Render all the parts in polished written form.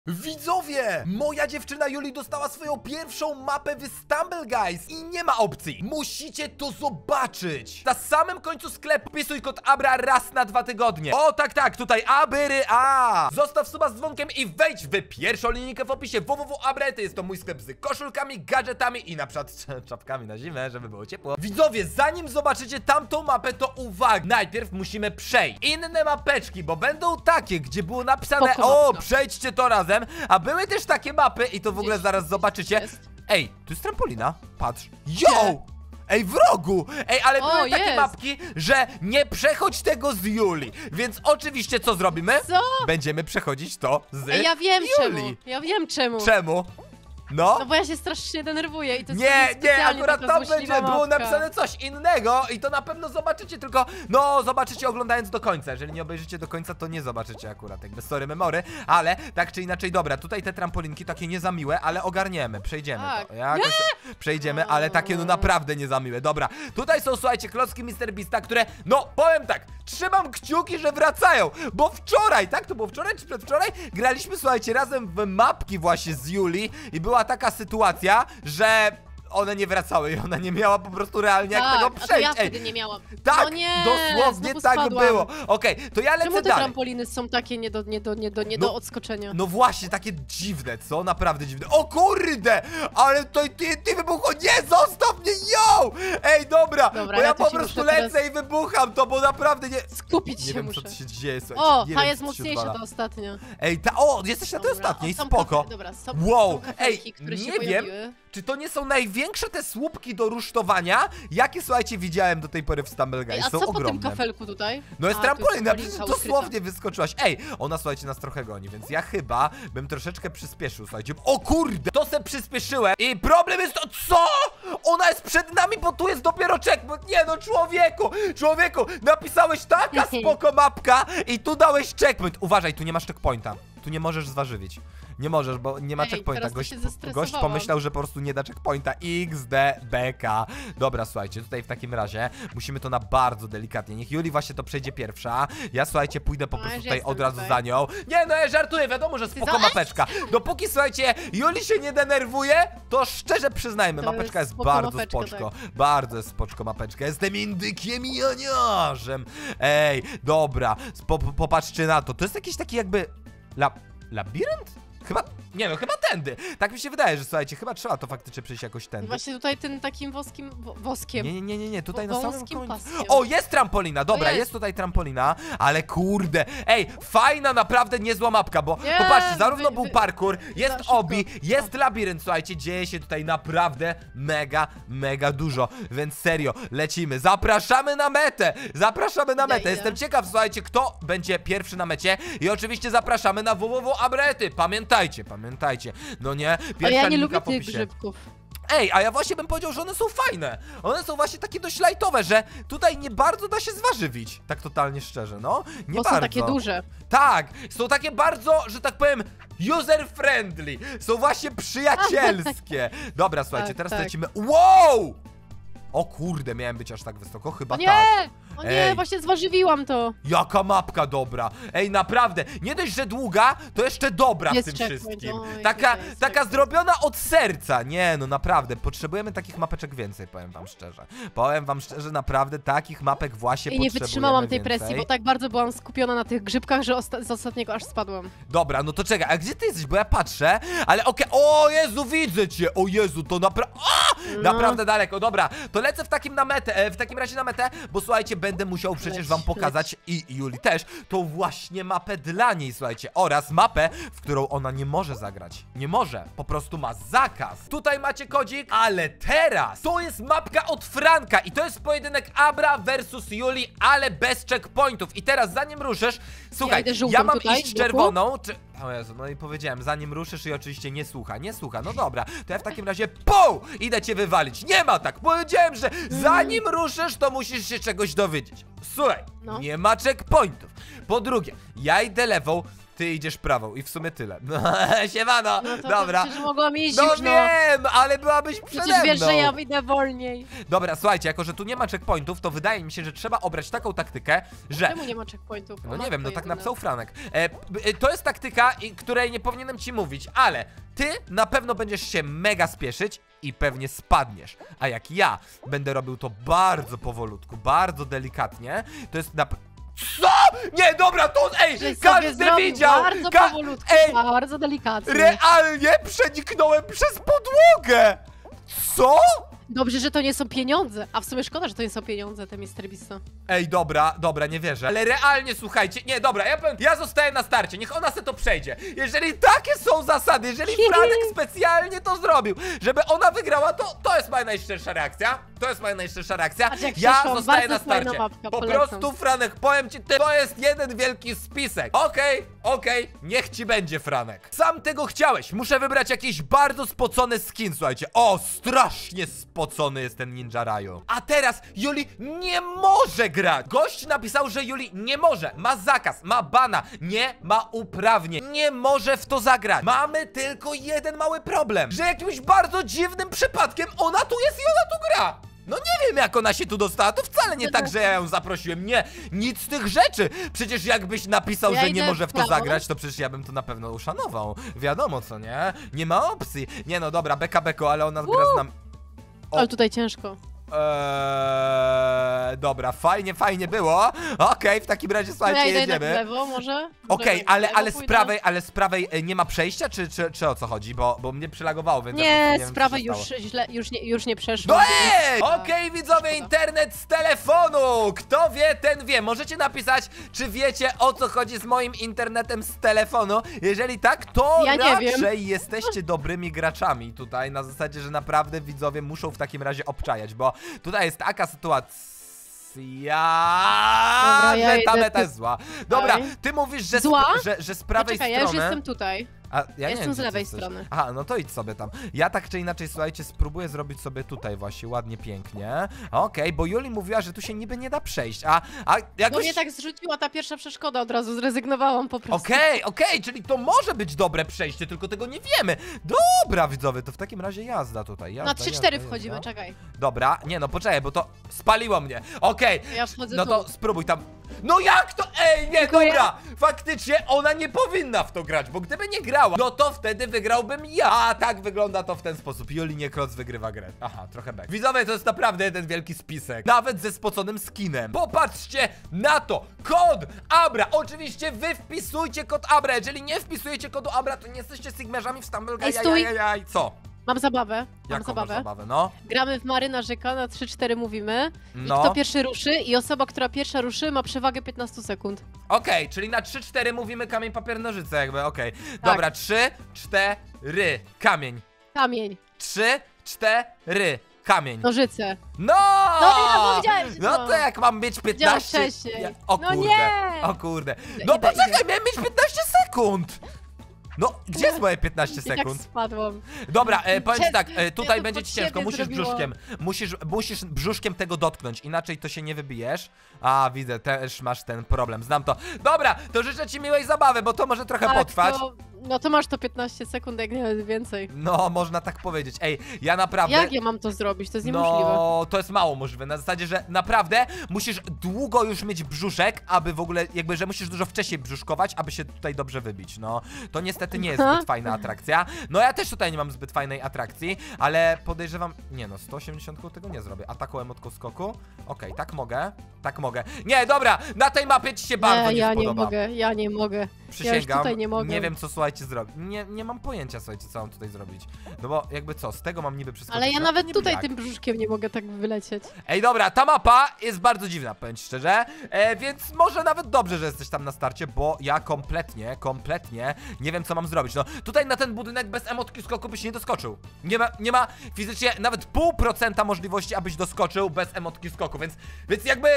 Widzowie! Moja dziewczyna Juli dostała swoją pierwszą mapę w Stumble Guys i nie ma opcji. Musicie to zobaczyć. Na samym końcu sklepu wpisuj kod ABRA raz na 2 tygodnie. O tak, tutaj ABRA. Zostaw suba z dzwonkiem i wejdź w pierwszą linijkę w opisie www.abrety. Jest to mój sklep z koszulkami, gadżetami i na przykład czapkami na zimę, żeby było ciepło. Widzowie, zanim zobaczycie tamtą mapę, to uwaga. Najpierw musimy przejść inne mapeczki, bo będą takie, gdzie było napisane przejdźcie to razem. A były też takie mapy i to w ogóle zaraz zobaczycie. Ej, tu jest trampolina, patrz. Yo! Ej, w rogu! Ej, ale były takie mapki, że nie przechodź tego z Juli. Więc oczywiście co zrobimy? Co? Będziemy przechodzić to z Juli. Ja wiem czemu. Czemu? No bo ja się strasznie denerwuję i to jest nie, akurat tam będzie było napisane coś innego i to na pewno zobaczycie, tylko zobaczycie oglądając do końca. Jeżeli nie obejrzycie do końca, to nie zobaczycie akurat, jakby sorry memory, ale tak czy inaczej, dobra, tutaj te trampolinki takie nie za miłe, ale ogarniemy, przejdziemy to. Jakoś przejdziemy, ale takie naprawdę nie za miłe. Dobra, tutaj są, słuchajcie, klocki Mr. Beasta, które, powiem tak, trzymam kciuki, że wracają, bo wczoraj, tak, to było wczoraj czy przedwczoraj, graliśmy, słuchajcie, razem w mapki właśnie z Juli i była taka sytuacja, że one nie wracały i ona nie miała po prostu realnie jak tego przejść. A to ja wtedy nie miałam. Tak, no nie, dosłownie tak było. Okej, to ja lecę Czemu te dalej. trampoliny są takie nie do odskoczenia? No właśnie, takie dziwne, co? Naprawdę dziwne. O kurde! Ale to ty wybuchło. Nie, zostaw mnie, yo! Ej, dobra, bo ja po prostu lecę i wybucham to, bo naprawdę nie... Skupić się muszę. Nie wiem, co się dzieje, słuchajcie. Ta jest mocniejsza, ta ostatnia. Ej, jesteś na tej ostatniej, spoko. Wow, ej, nie wiem, czy to nie są największe te słupki do rusztowania, jakie, słuchajcie, widziałem do tej pory w Stumble Guys. Są ogromne. Po tym kafelku tutaj? No jest trampolina, dosłownie wyskoczyłaś. Ej, ona, słuchajcie, nas trochę goni, więc ja chyba bym troszeczkę przyspieszył, słuchajcie. O kurde, to se przyspieszyłem i problem jest to, co? Ona jest przed nami, bo tu jest dopiero checkpoint. Nie no, człowieku, napisałeś taka spoko mapka i tu dałeś checkpoint. Uważaj, tu nie masz checkpointa. Tu nie możesz zważywić. Nie możesz, bo nie ma checkpointa. Gość pomyślał, że po prostu nie da checkpointa. XDBK. Dobra, słuchajcie, tutaj w takim razie musimy to na bardzo delikatnie. Niech Juli właśnie to przejdzie pierwsza. Ja, słuchajcie, pójdę po prostu tutaj od razu za nią. Nie, no ja żartuję, wiadomo, że spoko mapeczka. Dopóki, słuchajcie, Juli się nie denerwuje, to szczerze przyznajmy, mapeczka jest bardzo spoczko. Bardzo jest spoczko mapeczka. Jestem indykiem i janiarzem. Ej, dobra, popatrzcie na to. To jest jakiś taki jakby... Labirynt? Chyba, chyba tędy. Tak mi się wydaje, że słuchajcie, chyba trzeba to faktycznie przejść jakoś tędy. Właśnie tutaj tym takim woskiem. Nie, tutaj na samym końcu. O, jest trampolina, dobra, jest tutaj trampolina, ale kurde, ej, fajna, naprawdę niezła mapka, bo popatrzcie, zarówno był parkour, jest obi, jest labirynt, słuchajcie, dzieje się tutaj naprawdę mega dużo, więc serio, lecimy, zapraszamy na metę, jestem ciekaw, słuchajcie, kto będzie pierwszy na mecie i oczywiście zapraszamy na www.abrety, pamiętajcie, no nie, pierwsza ale ja nie linka lubię w opisie. tych grzybków. Ej, a ja właśnie bym powiedział, że one są fajne. One są właśnie takie dość lightowe, że tutaj nie bardzo da się zważywić. Tak totalnie szczerze, no. Nie bardzo. Są takie duże. Tak, są takie bardzo, że tak powiem, user-friendly. Są właśnie przyjacielskie. Dobra, słuchajcie, teraz lecimy. Wow! O kurde, miałem być aż tak wysoko, chyba tak. O nie, właśnie zważywiłam to. Jaka mapka dobra. Ej, naprawdę, nie dość, że długa, to jeszcze dobra w tym wszystkim. Taka zrobiona od serca. Nie, no naprawdę, potrzebujemy takich mapeczek więcej, powiem wam szczerze. Naprawdę takich mapek właśnie potrzebujemy. I nie wytrzymałam tej presji, bo tak bardzo byłam skupiona na tych grzybkach, że z ostatniego aż spadłam. Dobra, no to czekaj, a gdzie ty jesteś? Bo ja patrzę, ale okej, o Jezu, widzę cię. O Jezu, to naprawdę daleko. Dobra, to lecę w takim razie na metę, bo słuchajcie, będę musiał przecież wam pokazać i Juli też tą właśnie mapę dla niej, słuchajcie, oraz mapę, w którą ona nie może zagrać. Nie może, po prostu ma zakaz. Tutaj macie kodzik, ale teraz to jest mapka od Franka i to jest pojedynek Abra versus Juli, ale bez checkpointów. I teraz zanim ruszysz, słuchaj, ja mam iść czerwoną, o Jezu, no i powiedziałem, zanim ruszysz i oczywiście nie słucha, no dobra, to ja w takim razie idę cię wywalić, nie ma tak, powiedziałem, że zanim ruszysz, to musisz się czegoś dowiedzieć. Słuchaj, nie ma checkpointów. Po drugie, ja idę lewą, ty idziesz prawą i w sumie tyle. Siemano, No to dobra. przecież mogłam iść No już, wiem, ale byłabyś przede Przecież wiesz, mną. że ja idę wolniej. Dobra, słuchajcie, jako że tu nie ma checkpointów, to wydaje mi się, że trzeba obrać taką taktykę, że... Czemu nie ma checkpointów? No nie wiem, no tak napisał Franek. To jest taktyka, której nie powinienem ci mówić, ale ty na pewno będziesz się mega spieszyć i pewnie spadniesz. A jak ja będę robił to bardzo powolutku, bardzo delikatnie, to jest na... Co? Nie, dobra, to ej, każdy widział! Bardzo powolutku, bardzo delikatnie. Realnie przeniknąłem przez podłogę! Co? Dobrze, że to nie są pieniądze. A w sumie szkoda, że to nie są pieniądze, te Mr. Beast. Ej, dobra, nie wierzę. Ale realnie, słuchajcie, nie, dobra, ja zostaję na starcie, niech ona se to przejdzie. Jeżeli takie są zasady, jeżeli Franek specjalnie to zrobił, żeby ona wygrała, to jest moja najszczersza reakcja. To jest moja najszczersza reakcja. Ja zostaję na starcie. Po prostu, Franek, powiem ci, to jest jeden wielki spisek. Okej, niech ci będzie, Franek. Sam tego chciałeś, muszę wybrać jakiś bardzo spocony skin, słuchajcie. O, strasznie spocony jest ten Ninja Ryu. A teraz Juli nie może grać. Gość napisał, że Juli nie może. Ma zakaz, ma bana, nie ma uprawnień. Nie może w to zagrać. Mamy tylko jeden mały problem, że jakimś bardzo dziwnym przypadkiem ona tu jest i ona tu gra. No nie wiem, jak ona się tu dostała, to wcale nie tak, że ja ją zaprosiłem. Nie, nic z tych rzeczy. Przecież jakbyś napisał, że nie może w to zagrać, to przecież ja bym to na pewno uszanował. Wiadomo co, nie? Nie ma opcji. Nie no, dobra, beko, ale ona gra z nami. Ale tutaj ciężko. Dobra, fajnie było. Okej, w takim razie, słuchajcie, ja jedziemy. w lewo może? Okej, ale z prawej nie ma przejścia, czy o co chodzi? Bo mnie przylagowało, więc nie, ja z prawej już nie przeszło. No ej! Okej, widzowie, internet z telefonu! Kto wie, ten wie. Możecie napisać, czy wiecie, o co chodzi z moim internetem z telefonu. Jeżeli tak, to ja raczej jesteście dobrymi graczami tutaj, na zasadzie, że naprawdę widzowie muszą w takim razie obczajać, bo tutaj jest taka sytuacja, dobra, że ta meta jest zła. Dobra, ty mówisz, że z prawej strony... ja już jestem tutaj. A ja nie jestem wiem, z lewej strony. Aha, no to idź sobie tam. Ja tak czy inaczej, słuchajcie, spróbuję zrobić sobie tutaj właśnie ładnie, pięknie. Okej, bo Juli mówiła, że tu się niby nie da przejść, a jakoś... Bo mnie tak zrzuciła ta pierwsza przeszkoda, od razu zrezygnowałam po prostu. Okej, czyli to może być dobre przejście, tylko tego nie wiemy. Dobra, widzowie, to w takim razie jazda tutaj. Na 3-4 wchodzimy, czekaj. Dobra, nie no, poczekaj, bo to spaliło mnie. Okej, ja wchodzę no to spróbuj tam. No jak to? Ej, nie, dobra! Faktycznie ona nie powinna w to grać, bo gdyby nie grała, no to wtedy wygrałbym ja. A tak wygląda to w ten sposób. Juli Niekroc wygrywa grę. Aha, trochę back. Widzowie, to jest naprawdę jeden wielki spisek. Nawet ze spoconym skinem. Popatrzcie na to! Kod Abra! Oczywiście wy wpisujcie kod Abra. Jeżeli nie wpisujecie kodu Abra, to nie jesteście sigmarzami w Stumble. Co? Mam zabawę. Jaką masz zabawę, no? Gramy w marynarzyka, na 3-4 mówimy. I kto pierwszy ruszy i osoba, która pierwsza ruszy, ma przewagę 15 sekund. Okej, czyli na 3-4 mówimy kamień, papier, nożyce jakby, okej. Dobra, 3, 4, kamień. Kamień. 3, 4, kamień. Nożyce. No! No ja powiedziałem, no to jak mam mieć 15... O kurde, no nie! O kurde. No poczekaj, miałem mieć 15 sekund! No, gdzie jest moje 15 sekund? Jak spadłam. Dobra, powiem ci tak, tutaj będzie ci ciężko, musisz brzuszkiem tego dotknąć, inaczej to się nie wybijesz. A, widzę, też masz ten problem, znam to. Dobra, to życzę ci miłej zabawy, bo to może trochę potrwać. No to masz to 15 sekund, jak nie więcej. No, można tak powiedzieć. Ej, ja naprawdę... Jak ja mam to zrobić? To jest niemożliwe. No, to jest mało możliwe. Na zasadzie, że naprawdę musisz długo już mieć brzuszek, aby w ogóle, jakby, że musisz dużo wcześniej brzuszkować, aby się tutaj dobrze wybić. No, to niestety nie jest zbyt fajna atrakcja. No, ja też tutaj nie mam zbyt fajnej atrakcji, ale podejrzewam... Nie no, 180 tego nie zrobię. Ataku, emotką, skoku. Okej, tak mogę. Tak mogę. Nie, dobra, na tej mapie ci się bardzo nie spodoba. Ja nie mogę. Przysięgam, ja już tutaj nie mogę. Nie wiem, co słuchajcie zrobić. Nie mam pojęcia, słuchajcie, co mam tutaj zrobić. No bo jakby co, z tego mam niby przeskoczyć. Ale ja nawet tutaj tym brzuszkiem nie mogę tak wylecieć. Ej, dobra, ta mapa jest bardzo dziwna, powiem ci szczerze. Więc może nawet dobrze, że jesteś tam na starcie, bo ja kompletnie nie wiem, co mam zrobić. No, tutaj na ten budynek bez emotki skoku byś nie doskoczył. Nie ma fizycznie nawet 0,5% możliwości, abyś doskoczył bez emotki skoku, więc jakby...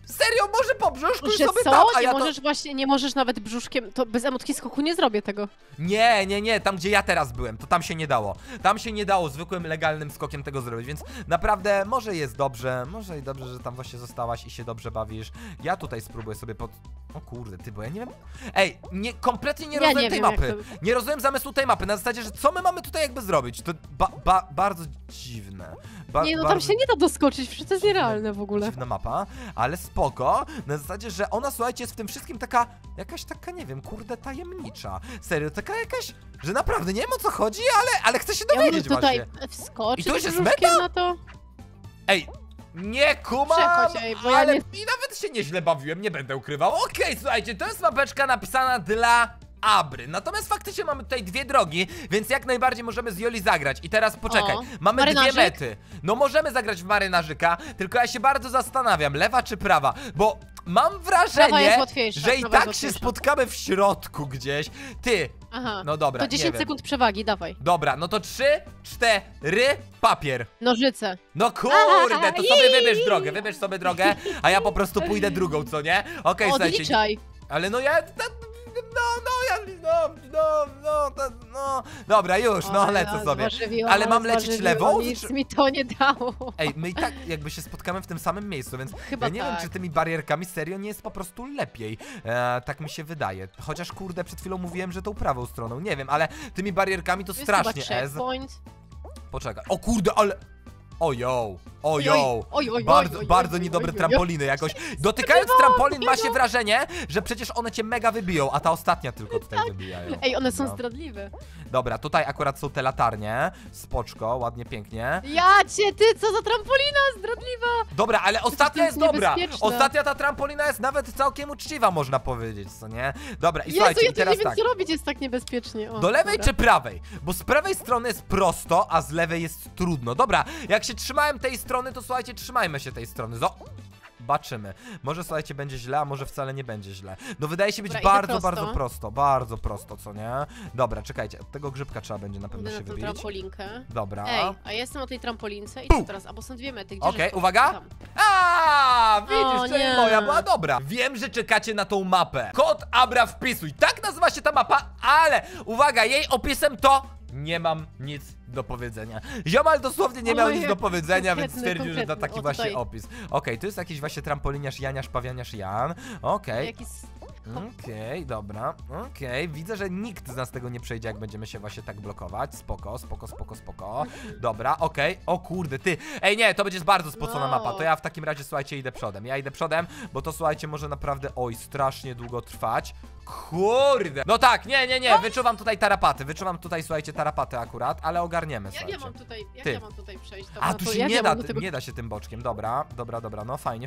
Serio, może po brzuszku Że sobie co? tam, a Nie ja możesz właśnie, nie możesz nawet brzuszkiem, to bez emotki skoku nie zrobię tego. Nie, tam gdzie ja teraz byłem, to tam się nie dało. Tam się nie dało zwykłym, legalnym skokiem tego zrobić, więc naprawdę może jest dobrze, może i dobrze, że tam właśnie zostałaś i się dobrze bawisz. Ja tutaj spróbuję sobie O kurde, ty, bo ja nie wiem... Ej, kompletnie nie rozumiem tej mapy. Nie rozumiem zamysłu tej mapy, na zasadzie, że co my mamy tutaj jakby zrobić? To bardzo dziwne. Nie, no tam się nie da doskoczyć, przecież to jest nierealne w ogóle. Dziwna mapa, ale spoko. Na zasadzie, że ona, słuchajcie, jest w tym wszystkim jakaś taka, nie wiem, kurde, tajemnicza. Serio, taka jakaś, że naprawdę nie wiem, o co chodzi, ale chcę się dowiedzieć tutaj właśnie. wskoczyć I to już jest brzuszkiem meta? na to. Ej, nie kumam, Przechodź, ej, bo ja ale nie- i nawet się nieźle bawiłem, nie będę ukrywał. Okej, słuchajcie, to jest mapeczka napisana dla Abry. Natomiast faktycznie mamy tutaj dwie drogi, więc jak najbardziej możemy z Joli zagrać. I teraz poczekaj, mamy marynarzyk? dwie mety. No możemy zagrać w marynarzyka, tylko ja się bardzo zastanawiam, lewa czy prawa, bo mam Prawa wrażenie, jest łatwiejsza, że i prawa tak jest się łatwiejsza. spotkamy w środku gdzieś. Ty, Aha, no dobra, to nie 10 wiem. sekund przewagi, dawaj. Dobra, no to 3, 4, papier. Nożyce. No kurde, to sobie wybierz sobie drogę, a ja po prostu pójdę drugą, co nie? Okej, słuchajcie. Odliczaj. Ale no ja... Dobra, już, no lecę sobie. Ale mam lecieć lewą? Nic mi to nie dało. Ej, my i tak jakby się spotkamy w tym samym miejscu, więc Chyba ja nie wiem, tak. czy tymi barierkami serio nie jest po prostu lepiej. Tak mi się wydaje. Chociaż kurde, przed chwilą mówiłem, że tą prawą stroną. Nie wiem, ale tymi barierkami to To jest strasznie chyba ez. checkpoint. Poczekaj. O kurde, ale... Ojo, Oj, bardzo niedobre trampoliny jakoś. Dotykając trampolin ma się wrażenie, że przecież one cię mega wybiją, a ta ostatnia tylko tutaj wybijają. Ej, one są No. zdradliwe. Dobra, tutaj akurat są te latarnie. Spoczko, ładnie, pięknie. Ja cię, ty, co za trampolina zdradliwa! Dobra, ale ostatnia jest jest dobra. niebezpieczne. Ostatnia ta trampolina jest nawet całkiem uczciwa, można powiedzieć, co nie? Dobra, i Jezu, słuchajcie, ja i tu nie teraz wiem, tak. co robić, jest tak niebezpiecznie. O, Do lewej dobra. czy prawej? Bo z prawej strony jest prosto, a z lewej jest trudno. Dobra, jak się trzymałem tej strony, to słuchajcie, trzymajmy się tej strony. Zobaczymy. Może, słuchajcie, będzie źle, a może wcale nie będzie źle. No wydaje się być Dobra, idę bardzo prosto, co nie? Dobra, czekajcie, od tego grzybka trzeba będzie na pewno Idę się na tą wybić. trampolinkę. Dobra. Ej, a ja jestem na tej trampolince i Pum. co teraz? A bo są dwie mety, gdzie Okej, żeś uwaga. tam? Widzisz, O, czyli nie. moja była dobra. Wiem, że czekacie na tą mapę. Kod Abra wpisuj. Tak nazywa się ta mapa, ale uwaga, jej opisem to nie mam nic do powiedzenia. Ziomal dosłownie nie miał Ojej, nic do powiedzenia, więc konkretny, stwierdził, że da konkretny. taki O, właśnie tutaj. opis. Okej, tu jest jakiś właśnie trampoliniarz Janiasz, pawianiarz Jan. Okej. Jakiś... Okej, dobra, okej, widzę, że nikt z nas tego nie przejdzie, jak będziemy się właśnie tak blokować. Spoko. Dobra, okej, o kurde, ty. Ej, nie, to będzie bardzo spocona No. mapa, to ja w takim razie, słuchajcie, idę przodem. Ja idę przodem, bo to, słuchajcie, może naprawdę, strasznie długo trwać. Kurde. No tak, nie, wyczuwam tutaj tarapaty, słuchajcie, tarapaty akurat, ale ogarniemy, Jak słuchajcie. ja mam tutaj przejść? Dobra, A, tu to się jak nie ja da, mam do tego... nie da się tym boczkiem, dobra, no fajnie.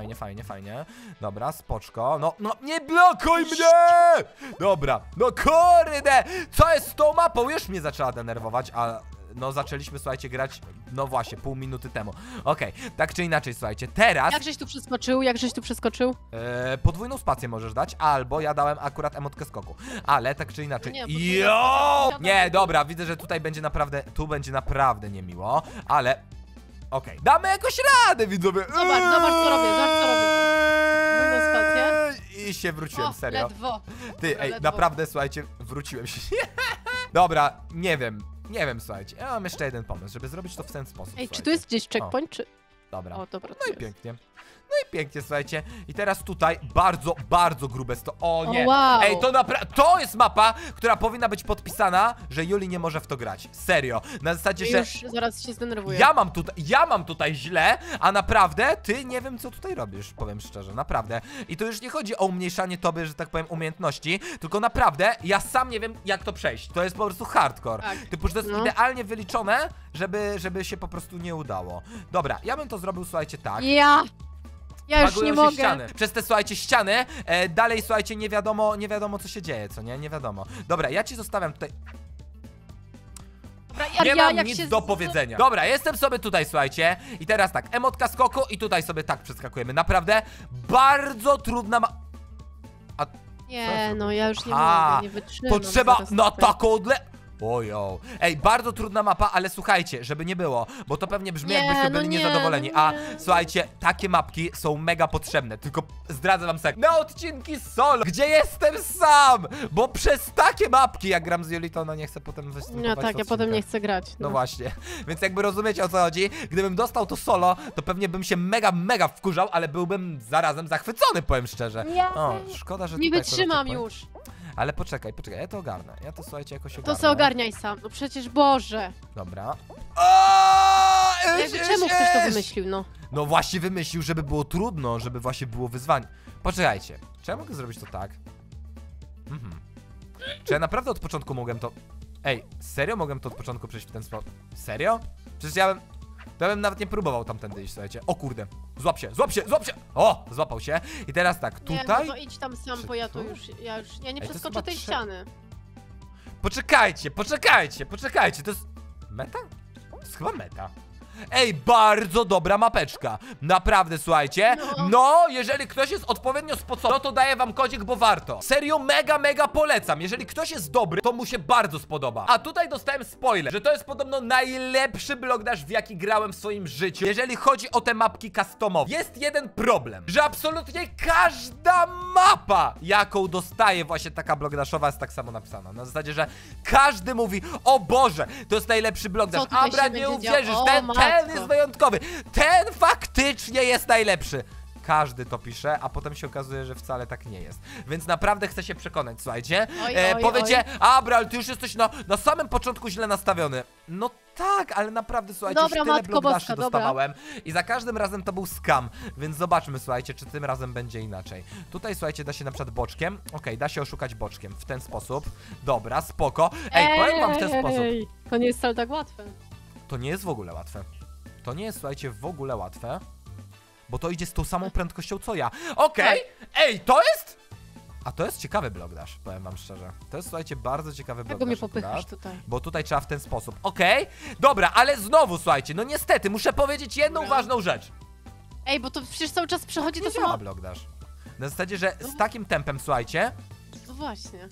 Dobra, spoczko, no nie blokuj mnie! Dobra, no kurde, co jest z tą mapą? Już mnie zaczęła denerwować, a no zaczęliśmy, słuchajcie, grać, no właśnie, pół minuty temu. Okej, tak czy inaczej, słuchajcie, teraz Jak żeś tu przeskoczył? podwójną spację możesz dać, albo ja dałem akurat emotkę skoku, ale tak czy inaczej, Nie, podwójna jo! spacja. Nie, dobra, widzę, że tutaj będzie naprawdę niemiło, ale okej, damy jakoś radę, widzowie. Zobacz, co robię. Podwójną spację. I się wróciłem, O, serio. ledwo. Ty, Dobra, ej, ledwo. naprawdę, słuchajcie, wróciłem się. Dobra, nie wiem, słuchajcie, ja mam jeszcze jeden pomysł, żeby zrobić to w ten sposób. Ej, czy tu słuchajcie. jest gdzieś checkpoint, czy... Dobra. O, dobra, No i tu jest. pięknie, słuchajcie. I teraz tutaj bardzo grube sto. O nie! wow. Ej, to jest mapa, która powinna być podpisana, że Juli nie może w to grać. Serio. Na zasadzie, że Już zaraz się zdenerwuję. ja mam tutaj źle, a naprawdę ty nie wiem, co tutaj robisz, powiem szczerze, naprawdę. I to już nie chodzi o umniejszanie tobie, że tak powiem, umiejętności, tylko naprawdę ja sam nie wiem, jak to przejść. To jest po prostu hardcore. Tak. Typu, że to jest No. idealnie wyliczone, żeby się po prostu nie udało. Dobra, ja bym to zrobił, słuchajcie, tak. Ja już Bagują nie się mogę. ściany. Przez te, słuchajcie, ściany, dalej, słuchajcie, nie wiadomo, co się dzieje, co nie? Nie wiadomo. Dobra, ja ci zostawiam tutaj. Dobra, Nie mam jak nic się do powiedzenia. Dobra, jestem sobie tutaj, słuchajcie. I teraz tak, emotka skoku i tutaj sobie tak przeskakujemy. Naprawdę bardzo trudna Nie, no ja już nie Aha, mogę, nie wytrzymam. To trzeba zaraz na tutaj. taką Ojo. Ej, bardzo trudna mapa, ale słuchajcie, żeby nie było, bo to pewnie brzmi, jakbyśmy byli niezadowoleni. A słuchajcie, takie mapki są mega potrzebne. Tylko zdradzę wam sekret. Na odcinki solo, gdzie jestem sam, bo przez takie mapki, jak gram z Julitą, ona nie chce potem występować. No tak, ja potem nie chcę grać. No właśnie, więc jakby rozumiecie, o co chodzi. Gdybym dostał to solo, to pewnie bym się mega wkurzał, ale byłbym zarazem zachwycony, powiem szczerze. O, szkoda, że nie tutaj wytrzymam już. Ale poczekaj, ja to ogarnę. Ja to, słuchajcie, jakoś ogarnę. To se ogarniaj sam, no przecież Boże. Dobra. Czemu ktoś to wymyślił, no? No właśnie wymyślił, żeby było trudno, żeby właśnie było wyzwanie. Poczekajcie, czy ja mogę zrobić to tak? Czy ja naprawdę od początku mogłem to... Ej, serio mogłem to od początku przejść w ten sposób? Serio? Przecież ja bym nawet nie próbował tamtędy iść, słuchajcie. O kurde, złap się! O, złapał się. I teraz tak, tutaj... Nie, no to idź tam sam, bo ja nie przeskoczę tej ściany. Poczekajcie, to jest... Meta? To jest chyba meta. Ej, bardzo dobra mapeczka. Naprawdę, słuchajcie. No, jeżeli ktoś jest odpowiednio spocony, to daję wam kodzik, bo warto. Serio, mega polecam. Jeżeli ktoś jest dobry, to mu się bardzo spodoba. A tutaj dostałem spoiler, że to jest podobno najlepszy Blockdash, w jaki grałem w swoim życiu, jeżeli chodzi o te mapki customowe. Jest jeden problem, że absolutnie każda mapa, jaką dostaje właśnie taka Blockdashowa, jest tak samo napisana. Na zasadzie, że każdy mówi: o Boże, to jest najlepszy Blockdash. Abra, nie uwierzysz, ten jest wyjątkowy. Ten faktycznie jest najlepszy. Każdy to pisze, a potem się okazuje, że wcale tak nie jest. Więc naprawdę chcę się przekonać, słuchajcie. Powiecie: Abral, ty już jesteś na samym początku źle nastawiony. No tak, ale naprawdę, słuchajcie, dobra, już tyle Blockdashi dostawałem i za każdym razem to był scam. Więc zobaczmy, słuchajcie, czy tym razem będzie inaczej. Tutaj, słuchajcie, da się na przykład boczkiem. Okej, da się oszukać boczkiem w ten sposób. Dobra, spoko. Ej, powiem wam w ten sposób. To nie jest wcale tak łatwe. To nie jest w ogóle łatwe. To nie jest, słuchajcie, w ogóle łatwe. Bo to idzie z tą samą prędkością co ja. Okej. Ej, to jest... A to jest ciekawy Blockdash, powiem wam szczerze. To jest, słuchajcie, bardzo ciekawy Blockdash. Jak mnie popychasz tutaj? Bo tutaj trzeba w ten sposób. Okej. Dobra, ale znowu, słuchajcie, no niestety, muszę powiedzieć jedną ważną rzecz. Ej, bo to przecież cały czas przechodzi to samo... Blockdash. Na zasadzie, że z takim tempem, słuchajcie... No właśnie.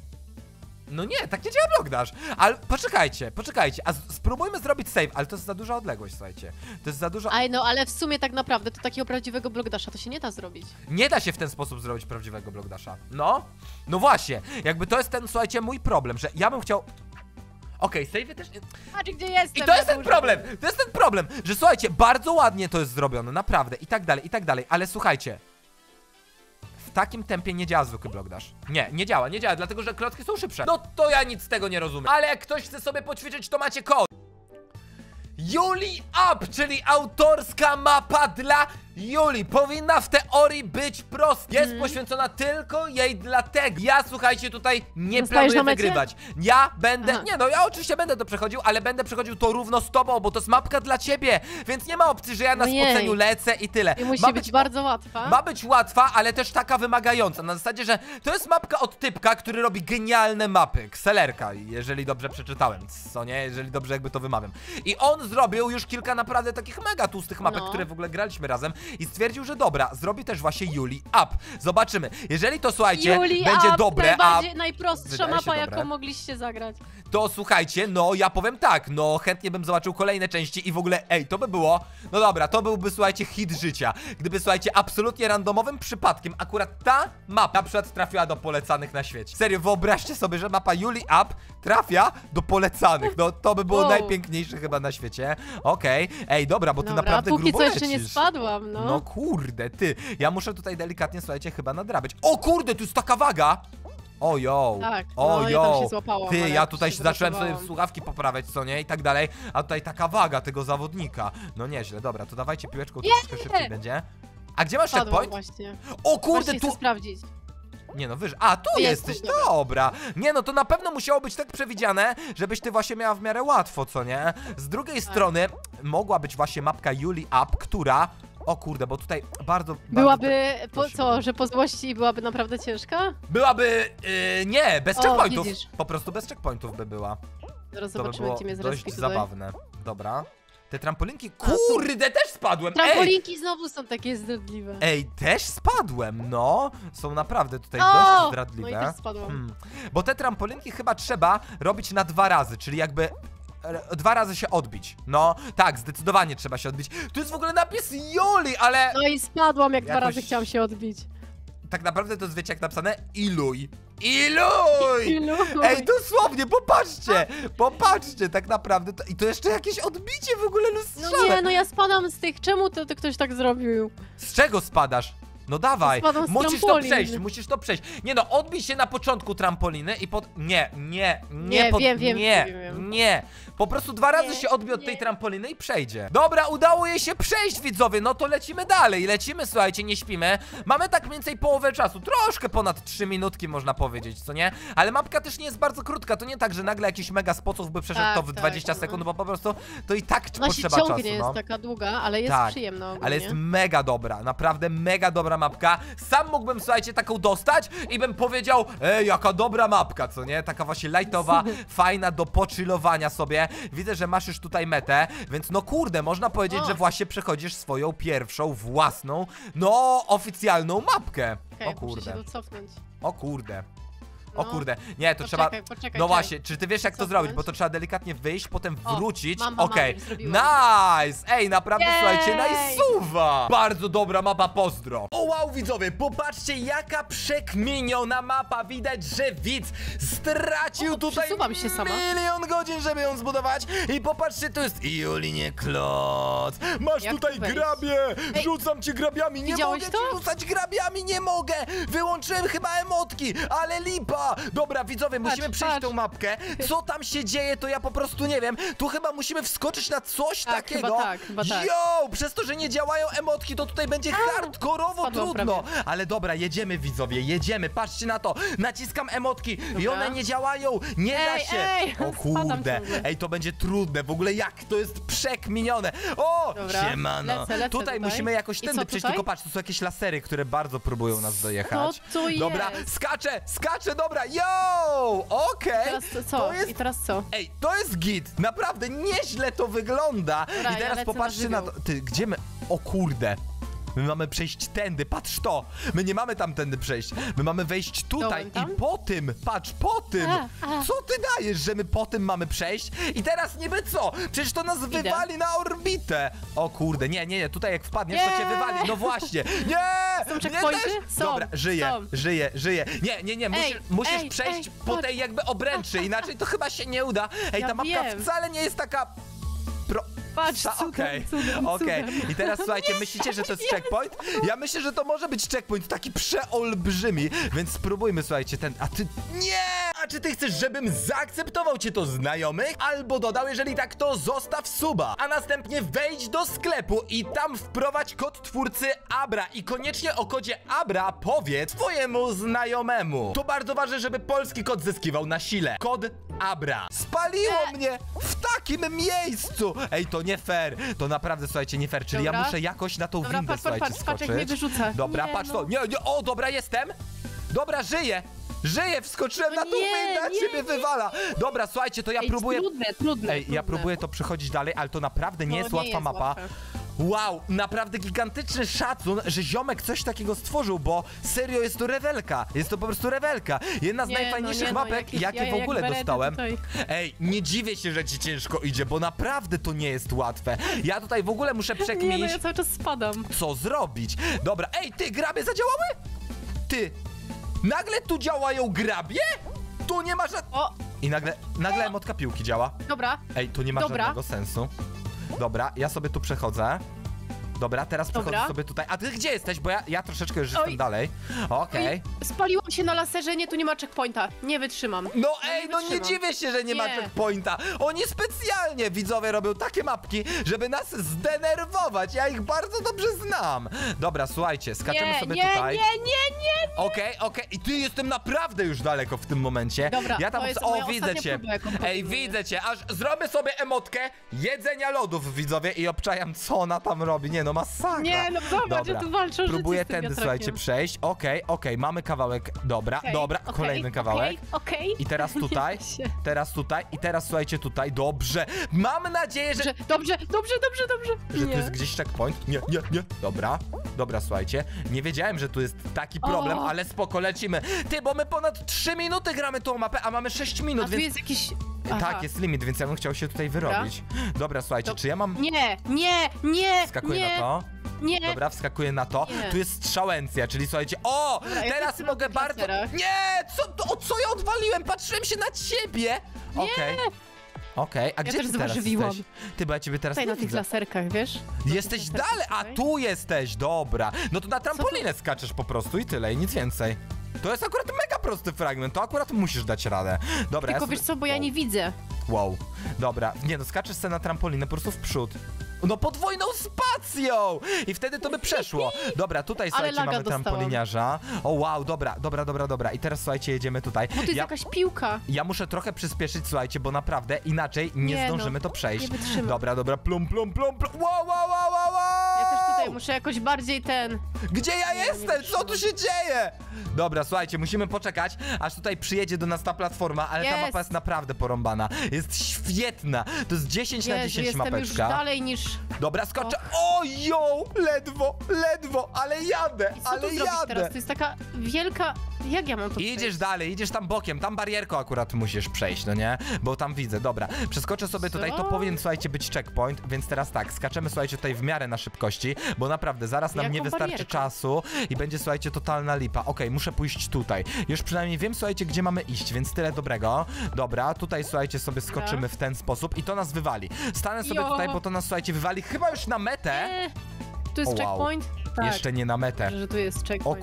No nie, tak nie działa Blockdash. Ale poczekajcie, a spróbujmy zrobić save, ale to jest za duża odległość, słuchajcie. To jest za dużo... Aj, no ale w sumie tak naprawdę to takiego prawdziwego Blockdasha to się nie da zrobić. Nie da się w ten sposób zrobić prawdziwego Blockdasha. No właśnie, jakby to jest ten, słuchajcie, mój problem, że ja bym chciał... Okej, save też nie... Patrz, gdzie jestem. I to jest ten problem, że słuchajcie, bardzo ładnie to jest zrobione, naprawdę, i tak dalej, ale słuchajcie... W takim tempie nie działa zwykły Blockdash. Nie działa, dlatego że klocki są szybsze. No to ja nic z tego nie rozumiem. Ale jak ktoś chce sobie poćwiczyć, to macie kod. Yuli Up, czyli autorska mapa dla Juli. Powinna w teorii być prosta. Jest poświęcona tylko jej dlatego. Ja, słuchajcie, tutaj nie planuję wygrywać. Ja będę... Nie no, ja oczywiście będę to przechodził, ale będę przechodził to równo z tobą, bo to jest mapka dla ciebie. Więc nie ma opcji, że ja na spoceniu lecę i tyle. I musi być bardzo łatwa. Ma być łatwa, ale też taka wymagająca. Na zasadzie, że to jest mapka od typka, który robi genialne mapy. Xelerka, jeżeli dobrze przeczytałem. Co nie? Jeżeli dobrze jakby to wymawiam. I on zrobił już kilka naprawdę takich mega tłustych mapek, które w ogóle graliśmy razem. I stwierdził, że dobra, zrobi też właśnie Yuli Up. Zobaczymy. Jeżeli to, słuchajcie, Yuli będzie Up, dobre, najprostsza mapa, jaką mogliście zagrać. To słuchajcie, no ja powiem tak, no chętnie bym zobaczył kolejne części i w ogóle, ej, to by było, no dobra, to byłby, słuchajcie, hit życia. Gdyby, słuchajcie, absolutnie randomowym przypadkiem akurat ta mapa na przykład trafiła do polecanych na świecie. Serio, wyobraźcie sobie, że mapa Yuli Up trafia do polecanych. No to by było najpiękniejsze chyba na świecie. Okej, ej, dobra, bo ty naprawdę grubo póki co jeszcze lecisz. nie spadłam, no. No kurde, ty, ja muszę tutaj delikatnie, słuchajcie, chyba nadrabiać. O kurde, tu jest taka waga! Ojo, tak, ojo, się złapałam, ty, ja tutaj zacząłem sobie słuchawki poprawiać, co nie, i tak dalej, a tutaj taka waga tego zawodnika. No nieźle, dobra, to dawajcie piłeczką, to troszkę szybciej będzie. A gdzie masz checkpoint? Właśnie. O kurde, tu... tu... chcę sprawdzić. Nie no, wyżej. A, tu jesteś, dobra. Nie no, to na pewno musiało być tak przewidziane, żebyś ty właśnie miała w miarę łatwo, co nie? Z drugiej strony mogła być właśnie mapka Yuli Up, która... O kurde, bo tutaj bardzo... Byłaby, że po złości byłaby naprawdę ciężka? Byłaby, nie, bez checkpointów. Widzisz. Po prostu bez checkpointów by była. Zaraz To by zobaczymy, było gdzie mnie dość zabawne. Dobra. Te trampolinki, kurde, też spadłem. Trampolinki znowu są takie zdradliwe. Ej, też spadłem, no. Są naprawdę tutaj dość zdradliwe. No i też spadłam. Bo te trampolinki chyba trzeba robić na 2 razy, czyli jakby 2 razy się odbić. No, tak, zdecydowanie trzeba się odbić. Tu jest w ogóle napis Joli, ale... No i spadłam, jak 2 Jakoś- razy chciałam się odbić. Tak naprawdę to jest, wiecie jak napisane? Iluj. Iluj! Iluj. Ej, dosłownie, popatrzcie! Popatrzcie, tak naprawdę. I to jeszcze jakieś odbicie w ogóle No lustrzane. nie, no ja spadam z tych. Czemu to ktoś tak zrobił? Z czego spadasz? No dawaj, Spadam z musisz to trampolin. przejść, musisz to przejść. Nie no, odbij się na początku trampoliny i Nie, wiem. nie. Po prostu 2 razy się odbij od tej trampoliny i przejdzie. Dobra, udało jej się przejść, widzowie, no to lecimy dalej. Lecimy, słuchajcie, nie śpimy. Mamy tak mniej więcej połowę czasu, troszkę ponad 3 minutki można powiedzieć, co nie? Ale mapka też nie jest bardzo krótka, to nie tak, że nagle jakiś mega spoców by przeszedł to w 20 sekund, bo po prostu to i tak Ona się potrzeba ciągnie, czasu, jest no. taka długa, ale jest Tak, przyjemna ogólnie. Ale jest mega dobra, naprawdę mega dobra mapka. Sam mógłbym, słuchajcie, taką dostać i bym powiedział, jaka dobra mapka, co nie? Taka właśnie lightowa, fajna do pochillowania sobie. Widzę, że masz już tutaj metę, więc no kurde, można powiedzieć, że właśnie przechodzisz swoją pierwszą, własną, no oficjalną mapkę. Okej, O muszę kurde, się tu cofnąć. o kurde. O No. kurde, nie, to trzeba... Poczekaj, No właśnie, czy ty wiesz jak to Cofnąć. zrobić, bo to trzeba delikatnie wyjść, potem O, wrócić. mam, Okej, już zrobiłam. nice! Ej, naprawdę, Jej! słuchajcie, najsuwa! Bardzo dobra mapa, pozdro! O wow, widzowie, popatrzcie jaka przekminiona mapa, widać, że widz stracił tutaj przesuwam się sama. 1 000 000 godzin, żeby ją zbudować i popatrzcie, to jest Julinie Kloc! Masz Jak tutaj tu wejść? grabie! Ej, Rzucam cię grabiami, nie widziałeś mogę to? ci rzucać grabiami, nie mogę! Wyłączyłem chyba emotki, ale lipa! Dobra, widzowie, musimy przejść patrz. tą mapkę. Co tam się dzieje, to ja po prostu nie wiem. Tu chyba musimy wskoczyć na coś Tak, takiego. chyba tak. Yo, przez to, że nie działają emotki, to tutaj będzie hardkorowo spadłam trudno. prawie. Ale dobra, jedziemy, widzowie, jedziemy. Patrzcie na to. Naciskam emotki i Dobra. one nie działają. Nie da Ej, się. ej, O spadam kurde. ciągle. Ej, to będzie trudne. W ogóle jak to jest przekminione. O, Dobra, siemano. lecę tutaj musimy jakoś I tędy co przejść, tutaj? tylko patrz, to są jakieś lasery, które bardzo próbują nas dojechać. Co to Dobra, jest? skaczę, dobra, yo! Okej. Teraz co? To jest... I teraz co? Ej, to jest git! Naprawdę nieźle to wygląda! Dobra, I ja teraz lecę popatrzcie na na żywioł. to. Ty, gdzie my... O kurde! My mamy przejść tędy, patrz to! My nie mamy tamtędy przejść. My mamy wejść tutaj Dołem tam? i po tym, patrz, po tym! A. Co ty dajesz, że my po tym mamy przejść? I teraz niby co? Przecież to nas wywali na orbitę! O kurde, nie, tutaj jak wpadniesz, to cię Nie. wywali, no właśnie! Nie! Są Nie checkpointy? też! Są, Dobra, żyję. Nie, musisz ej, przejść ej, po patrz. tej jakby obręczy, inaczej to chyba się nie uda. Ej, Ja ta mapka wiem. wcale nie jest taka... Patrz, cudem, cudem. Okej. I teraz słuchajcie, myślicie, że to jest checkpoint? Ja myślę, że to może być checkpoint taki przeolbrzymi, więc spróbujmy, słuchajcie, ten... A ty... Nie! A czy ty chcesz, żebym zaakceptował cię to znajomych? Albo dodał, jeżeli tak, to zostaw suba. A następnie wejdź do sklepu i tam wprowadź kod twórcy Abra. I koniecznie o kodzie Abra powiedz twojemu znajomemu. To bardzo ważne, żeby polski kod zyskiwał na sile. Kod Abra. Spaliło mnie w takim miejscu! Ej, to nie fair. To naprawdę, słuchajcie, nie fair. Czyli ja Dobra. muszę jakoś na tą Dobra, windę, patrz, słuchajcie, patrz, skoczyć. jak mnie wyrzuca. Dobra, Nie, patrz no. to. Nie, o, dobra, jestem. Dobra, żyję, wskoczyłem No na tą nie, windę, nie, ciebie wywala. Dobra, słuchajcie, to ja Ej, próbuję... Trudne. Ej, ja próbuję to przechodzić dalej, ale to naprawdę nie No, jest nie łatwa jest mapa. łatwe. Wow, naprawdę gigantyczny szacun, że ziomek coś takiego stworzył, bo serio jest to rewelka. Jest to po prostu rewelka. Jedna z najfajniejszych mapek, jakie w ogóle dostałem. Tutaj. Ej, nie dziwię się, że ci ciężko idzie, bo naprawdę to nie jest łatwe. Ja tutaj w ogóle muszę Nie, no przekminić, ja cały czas spadam. co zrobić. Dobra, ej, ty, grabie zadziałały? Ty, nagle tu działają grabie? Tu nie ma żadnego... O, I nagle emotka piłki działa. dobra. Ej, tu nie ma Dobra. żadnego sensu. Dobra, ja sobie tu przechodzę. Dobra, teraz przechodzę Dobra. sobie tutaj. A ty gdzie jesteś? Bo ja troszeczkę już jestem Oj. dalej. Okej. Spaliłam się na laserze, nie, tu nie ma checkpointa. Nie wytrzymam. No ej, no nie wytrzymam. dziwię się, że nie ma Nie. checkpointa. Oni specjalnie, widzowie, robią takie mapki, żeby nas zdenerwować. Ja ich bardzo dobrze znam. Dobra, słuchajcie, skaczemy sobie tutaj. Nie. Okej. I ty jestem naprawdę już daleko w tym momencie. Dobra, ja tam to jest o, moja widzę ostatnia cię. próba, jaką Ej, proponuję. widzę cię. Aż zrobię sobie emotkę jedzenia lodów, widzowie, i obczajam, co ona tam robi. Nie no masakra. Nie, no zobacz, Dobra, ja tu walczę o próbuję życie z tym tędy, wiatrakiem. słuchajcie, przejść. Okej, mamy kawałek. Dobra, dobra, kolejny kawałek. Okej. I teraz tutaj, teraz tutaj i teraz słuchajcie tutaj. Dobrze. Mam nadzieję, że... Dobrze. Że Nie. tu jest gdzieś checkpoint. Nie. Dobra, słuchajcie. Nie wiedziałem, że tu jest taki problem, ale spoko, lecimy. Ty, bo my ponad 3 minuty gramy tą mapę, a mamy 6 minut, A tu więc... jest jakiś... Aha. Tak, jest limit, więc ja bym chciał się tutaj wyrobić. Dobra, słuchajcie, czy ja mam... Nie. Wskakuję na to. Nie. Dobra, wskakuję na to. Nie. Tu jest strzałęcja, czyli słuchajcie... O! Dobra, ja teraz jestem mogę na bardzo... laserach. Nie! Co ja odwaliłem? Patrzyłem się na ciebie! Okej, a gdzie też ty teraz zważywiłam. jesteś? Ty, bo ja ciebie teraz Tutaj nie na tych widzę. laserkach, wiesz? Jesteś dalej, a tu jesteś, dobra. No to na trampolinę skaczesz po prostu i tyle, i nic więcej. To jest akurat mega prosty fragment, to akurat musisz dać radę. Dobra, Tylko ja wiesz co, bo ja nie widzę. Wow, dobra, nie no, skaczesz sobie na trampolinę po prostu w przód. No podwójną spacją! I wtedy to by przeszło. Dobra, tutaj słuchajcie, laga mamy dostałam. trampoliniarza. O wow, dobra. I teraz słuchajcie, jedziemy tutaj. Bo to jest jakaś piłka. Ja muszę trochę przyspieszyć, słuchajcie, bo naprawdę inaczej nie zdążymy to przejść. nie wytrzymam. Dobra, plum. Wow. Ja też tutaj muszę jakoś bardziej Gdzie ja jestem? Co tu wytrzymam. się dzieje? Dobra, słuchajcie, musimy poczekać, aż tutaj przyjedzie do nas ta platforma, ale ta Jest. mapa jest naprawdę porąbana. Jest świetna. To jest 10 na Jezu, 10 jestem mapeczka. już dalej niż... Dobra, skoczę. Ojo! Ledwo, ale jadę, I co tu zrobić teraz? To jest taka wielka... Jak ja mam to Idziesz przejść? dalej, idziesz tam bokiem, tam barierką akurat musisz przejść, no nie? Bo tam widzę, dobra. Przeskoczę sobie tutaj, to Co? powinien, słuchajcie, być checkpoint, więc teraz tak, skaczemy, słuchajcie, tutaj w miarę na szybkości, bo naprawdę zaraz nam Jaką nie wystarczy barierkę? czasu i będzie, słuchajcie, totalna lipa. Okej, muszę pójść tutaj. Już przynajmniej wiem, słuchajcie, gdzie mamy iść, więc tyle dobrego. Dobra, tutaj, słuchajcie, sobie skoczymy w ten sposób i to nas wywali. Stanę sobie Jo. tutaj, bo to nas, słuchajcie, wywali chyba już na metę. Tu jest O, wow. checkpoint? Tak. Jeszcze nie na metę. Że tu jest checkpoint.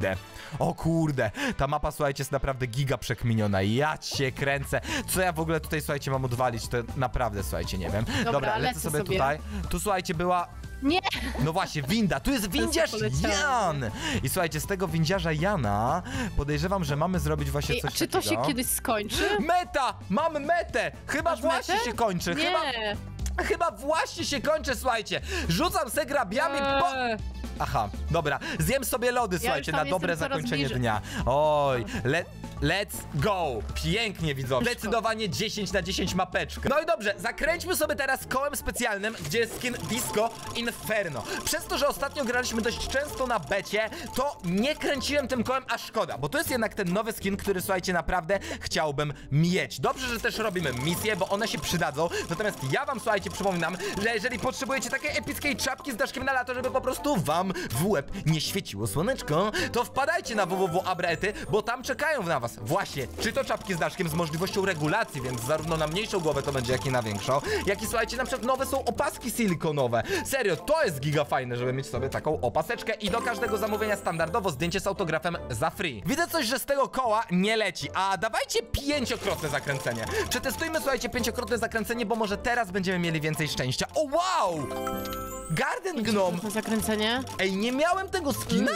O kurde, ta mapa, słuchajcie, jest naprawdę giga przekminiona, ja cię kręcę, co ja w ogóle tutaj, słuchajcie, mam odwalić, to naprawdę, słuchajcie, nie wiem. Dobra, lecę sobie tutaj, tu, słuchajcie, była... Nie! No właśnie, winda, tu jest windziarz poleciałem. Jan! I słuchajcie, z tego windziarza Jana podejrzewam, że mamy zrobić właśnie Ej, a coś czy to takiego. się kiedyś skończy? Meta! Mamy metę! Chyba Masz właśnie metę? się kończy, Nie! chyba właśnie się kończy, słuchajcie, rzucam se grabiami, bo... Aha, dobra, zjem sobie lody, słuchajcie, już na tam dobre jestem coraz zakończenie bliżej. dnia. Oj, let's go! Pięknie, widzowie. Zdecydowanie 10 na 10 mapeczka. No i dobrze, zakręćmy sobie teraz kołem specjalnym, gdzie jest skin Disco Inferno. Przez to, że ostatnio graliśmy dość często na becie, to nie kręciłem tym kołem, a szkoda, bo to jest jednak ten nowy skin, który, słuchajcie, naprawdę chciałbym mieć. Dobrze, że też robimy misje, bo one się przydadzą. Natomiast ja wam, słuchajcie, przypominam, że jeżeli potrzebujecie takiej epickiej czapki z daszkiem na lato, żeby po prostu wam w łeb nie świeciło słoneczko, to wpadajcie na www.abrety, bo tam czekają na was właśnie, czy to czapki z daszkiem z możliwością regulacji, więc zarówno na mniejszą głowę to będzie, jak i na większą, jak i, słuchajcie, na przykład nowe są opaski silikonowe. Serio, to jest giga fajne, żeby mieć sobie taką opaseczkę i do każdego zamówienia standardowo zdjęcie z autografem za free. Widzę coś, że z tego koła nie leci, a dawajcie 5-krotne zakręcenie. Przetestujmy, słuchajcie, 5-krotne zakręcenie, bo może teraz będziemy mieli więcej szczęścia. O wow! Garden Gnome! To zakręcenie? Ej, nie miałem tego skina?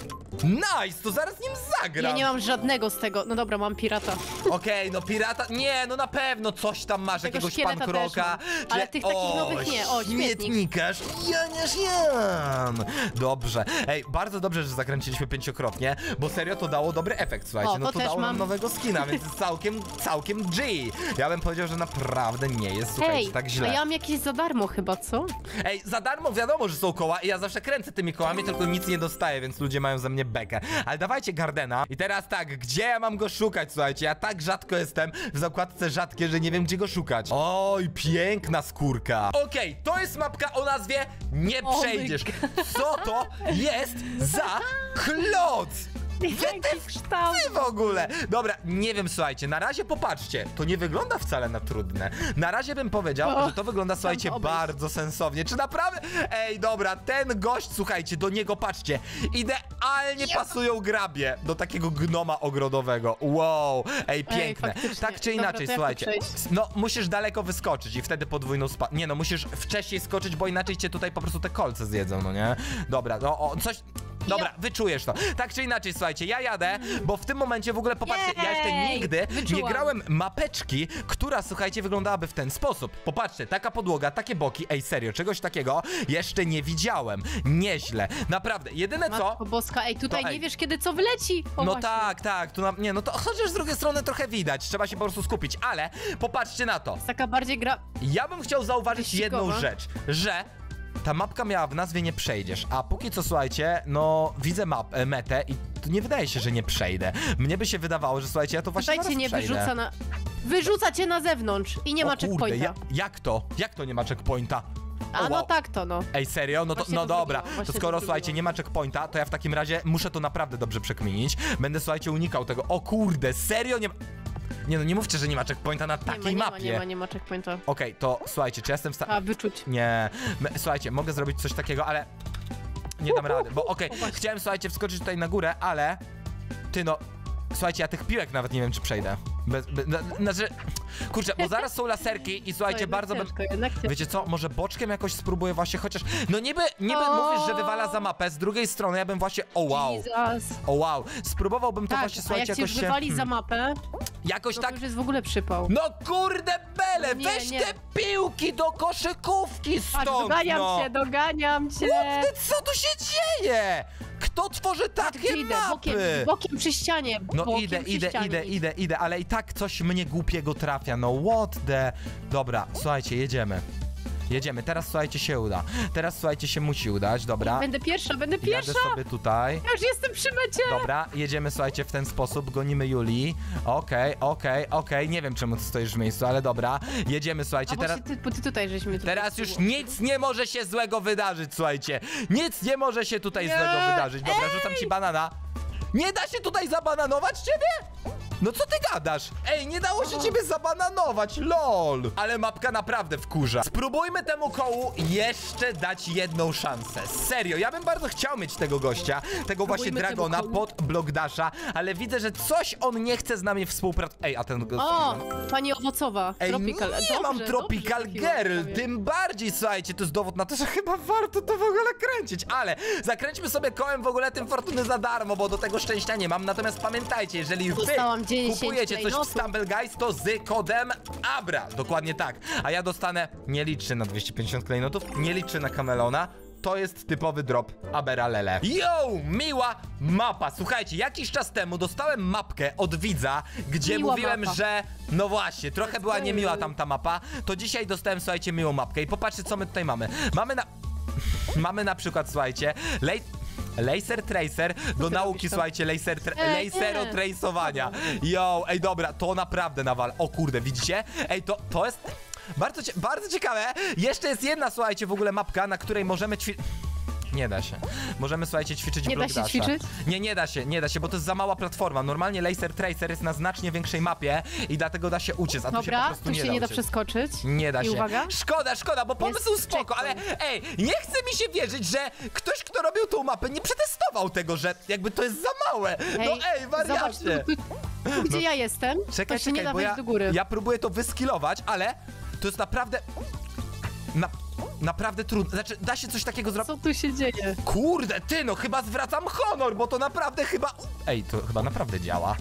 Nice, to zaraz nim zagram. Ja nie mam żadnego z tego. No dobra, mam pirata. Okej, no pirata, nie, no na pewno coś tam masz, Tego jakiegoś szkieleta pankroka. też mam. Ale tych takich nowych nie. O, śmietnik. śmietnikarz, Janiasz Jan. Dobrze, ej, bardzo dobrze, że zakręciliśmy 5-krotnie, bo serio to dało dobry efekt, słuchajcie, O, no to to też dało nam mam. nowego skina, więc jest całkiem G. Ja bym powiedział, że naprawdę nie jest, słuchajcie, Hej, tak a źle. ja mam jakieś za darmo chyba, co? Ej, za darmo wiadomo, że są koła i ja zawsze kręcę tymi kołami, tylko nic nie dostaję, więc ludzie mają ze mnie bekę. Ale dawajcie Gardena. I teraz tak, gdzie ja mam go szukać, słuchajcie? Ja tak rzadko jestem w zakładce rzadkie, że nie wiem, gdzie go szukać. Oj, piękna skórka. Okej, to jest mapka o nazwie Nie Oh my przejdziesz. Co to jest za kloc? Jaki kształt? Ty w ogóle! Dobra, nie wiem, słuchajcie, na razie popatrzcie, to nie wygląda wcale na trudne. Na razie bym powiedział, że to wygląda, słuchajcie, to obejść. bardzo sensownie. Czy naprawdę? Ej, dobra, ten gość, słuchajcie, do niego patrzcie. Idealnie pasują grabie do takiego gnoma ogrodowego. Wow, ej, piękne. faktycznie. Tak czy Dobra, inaczej, to jak słuchajcie. tu przejść? No, musisz daleko wyskoczyć i wtedy podwójną Nie no, musisz wcześniej skoczyć, bo inaczej cię tutaj po prostu te kolce zjedzą, no nie? Dobra, no o, coś... Dobra, wyczujesz to. Tak czy inaczej, słuchajcie, ja jadę, bo w tym momencie w ogóle, popatrzcie, ja jeszcze nigdy nie grałem mapeczki, która, słuchajcie, wyglądałaby w ten sposób. Popatrzcie, taka podłoga, takie boki, ej, serio, czegoś takiego jeszcze nie widziałem. Nieźle, naprawdę, jedyne co... Matko boska, ej, tutaj nie wiesz, kiedy co wyleci. O, no właśnie. tak, tu nie, no to chociaż z drugiej strony trochę widać, trzeba się po prostu skupić, ale popatrzcie na to. Taka bardziej gra... Ja bym chciał zauważyć wyścigowa. jedną rzecz, że ta mapka miała w nazwie nie przejdziesz, a póki co, słuchajcie, no widzę metę i to nie wydaje się, że nie przejdę. Mnie by się wydawało, że słuchajcie, ja to właśnie Tutaj cię nie przejdę. wyrzuca na... Wyrzuca cię na zewnątrz i nie ma checkpointa. Jak to? Jak to nie ma checkpointa? A no tak to, no. Ej, serio? No to, Właśnie no to dobra, zrobiłam, to właśnie skoro, to słuchajcie, zrobiłam. nie ma checkpointa, to ja w takim razie muszę to naprawdę dobrze przekminić. Będę, słuchajcie, unikał tego. O kurde, serio nie ma... Nie no, nie mówcie, że nie ma checkpointa na takiej mapie. Nie ma checkpointa. Okej, to słuchajcie, czy ja jestem w stanie... A, wyczuć. Nie, słuchajcie, mogę zrobić coś takiego, ale nie dam rady, bo chciałem, słuchajcie, wskoczyć tutaj na górę, ale ty no, słuchajcie, ja tych piłek nawet nie wiem, czy przejdę. Znaczy, kurczę, bo zaraz są laserki i słuchajcie, bardzo będę... Wiecie co, może boczkiem jakoś spróbuję właśnie, chociaż... No niby mówisz, że wywala za mapę, z drugiej strony ja bym właśnie... O wow, spróbowałbym to tak, właśnie, słuchajcie, jak jakoś cię wywali za mapę, jakoś no tak... to już jest w ogóle przypał. No kurde bele, Nie, weź nie. te piłki do koszykówki stąd, Patrz, doganiam cię. Chłopcy, co tu się dzieje? Kto tworzy takie Idę, mapy? bokiem przy ścianie. No bokiem idę, przy ścianie. idę, ale i tak coś mnie głupiego trafia, no what the... Dobra, słuchajcie, jedziemy. Teraz, słuchajcie, się uda. Teraz, słuchajcie, się musi udać, dobra. Będę pierwsza. Jadę sobie tutaj. Ja już jestem przy mecie. Dobra, jedziemy, słuchajcie, w ten sposób, gonimy Julii. Okej, nie wiem, czemu ty stoisz w miejscu, ale dobra. Jedziemy, słuchajcie, teraz... Bo ty tutaj żeśmy... Teraz już nic nie może się złego wydarzyć, słuchajcie. Nic nie może się tutaj złego wydarzyć. Dobra, rzucam ci banana. Nie da się tutaj zabananować ciebie? No co ty gadasz? Ej, nie dało się ciebie zabananować, lol. Ale mapka naprawdę wkurza. Spróbujmy temu kołu jeszcze dać jedną szansę. Serio, ja bym bardzo chciał mieć tego gościa, tego właśnie Dragona pod Block Dasha, ale widzę, że coś on nie chce z nami współpracować. Ej, a ten... O, pani owocowa. Ej, Tropical. nie mam Tropical Girl, tym bardziej, słuchajcie, to jest dowód na to, że chyba warto to w ogóle kręcić, ale zakręćmy sobie kołem w ogóle tym fortuny za darmo, bo do tego szczęścia nie mam, natomiast pamiętajcie, jeżeli wy kupujecie coś w Stumble Guys, to z kodem ABRA, dokładnie tak, a ja dostanę, nie liczę na 250 klejnotów, nie liczę na Kamelona. To jest typowy drop Aberalele. Yo, miła mapa. Słuchajcie, jakiś czas temu dostałem mapkę od widza, gdzie mówiłem, że no właśnie, trochę była niemiła tamta mapa. To dzisiaj dostałem, słuchajcie, miłą mapkę i popatrzcie, co my tutaj mamy. Mamy na przykład, słuchajcie, Laser Tracer do nauki, słuchajcie, laserotraceowania. Yo, ej, dobra, to naprawdę nawala. O kurde, widzicie? Ej, to jest... Bardzo ciekawe. Jeszcze jest jedna, słuchajcie, w ogóle mapka, na której możemy Nie da się. Możemy, słuchajcie, ćwiczyć Block Dasha. Nie da się ćwiczyć? Nie da się, bo to jest za mała platforma. Normalnie Laser Tracer jest na znacznie większej mapie i dlatego da się uciec, a tu się po prostu tu się nie da przeskoczyć. Nie da się. Uwaga. Szkoda, bo pomysł spoko, ale ej, nie chce mi się wierzyć, że ktoś, kto robił tą mapę, nie przetestował tego, że jakby to jest za małe. Wariacie. Zobacz, gdzie ja jestem, Czekaj, to się nie da wejść do góry. Ja próbuję to wyskilować, ale to jest naprawdę... Naprawdę trudne. Znaczy, da się coś takiego zrobić. Co tu się dzieje? Kurde, ty, no chyba zwracam honor, bo to naprawdę chyba... Ej, to chyba naprawdę działa.